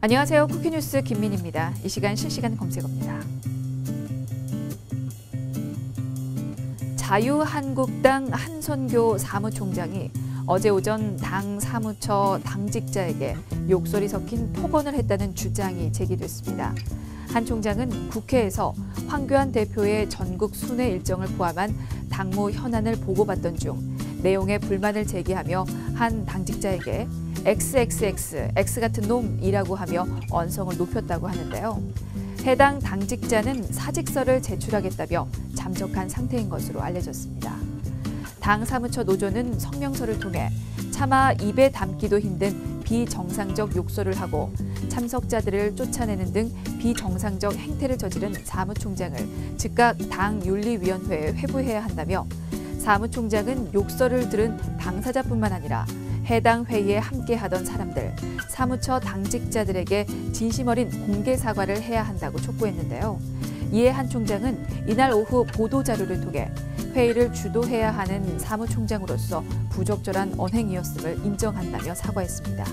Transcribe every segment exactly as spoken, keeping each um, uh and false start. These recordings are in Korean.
안녕하세요. 쿠키뉴스 김민희입니다. 이 시간 실시간 검색어입니다. 자유한국당 한선교 사무총장이 어제 오전 당 사무처 당직자에게 욕설이 섞인 폭언을 했다는 주장이 제기됐습니다. 한 총장은 국회에서 황교안 대표의 전국 순회 일정을 포함한 당무 현안을 보고받던 중 내용에 불만을 제기하며 한 당직자에게 엑스엑스엑스, X 같은 놈이라고 하며 언성을 높였다고 하는데요. 해당 당직자는 사직서를 제출하겠다며 잠적한 상태인 것으로 알려졌습니다. 당 사무처 노조는 성명서를 통해 차마 입에 담기도 힘든 비정상적 욕설을 하고 참석자들을 쫓아내는 등 비정상적 행태를 저지른 사무총장을 즉각 당윤리위원회에 회부해야 한다며 사무총장은 욕설을 들은 당사자뿐만 아니라 해당 회의에 함께하던 사람들, 사무처 당직자들에게 진심 어린 공개 사과를 해야 한다고 촉구했는데요. 이에 한 총장은 이날 오후 보도자료를 통해 회의를 주도해야 하는 사무총장으로서 부적절한 언행이었음을 인정한다며 사과했습니다.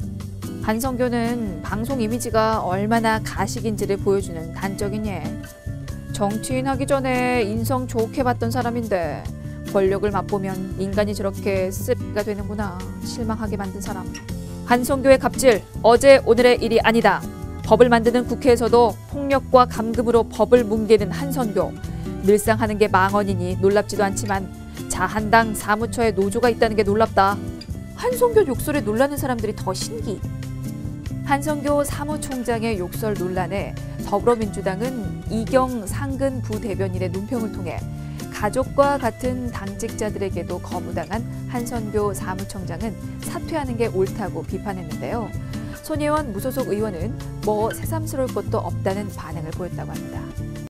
한선교는 방송 이미지가 얼마나 가식인지를 보여주는 단적인 예. 정치인 하기 전에 인성 좋게 봤던 사람인데 권력을 맛보면 인간이 저렇게 씁가 되는구나. 실망하게 만든 사람. 한선교의 갑질, 어제 오늘의 일이 아니다. 법을 만드는 국회에서도 폭력과 감금으로 법을 뭉개는 한선교. 늘상 하는 게 망언이니 놀랍지도 않지만 자한당 사무처에 노조가 있다는 게 놀랍다. 한선교 욕설에 놀라는 사람들이 더 신기. 한선교 사무총장의 욕설 논란에 더불어민주당은 이경 상근 부대변인의 논평을 통해 가족과 같은 당직자들에게도 거부당한 한선교 사무총장은 사퇴하는 게 옳다고 비판했는데요. 손혜원 무소속 의원은 뭐 새삼스러울 것도 없다는 반응을 보였다고 합니다.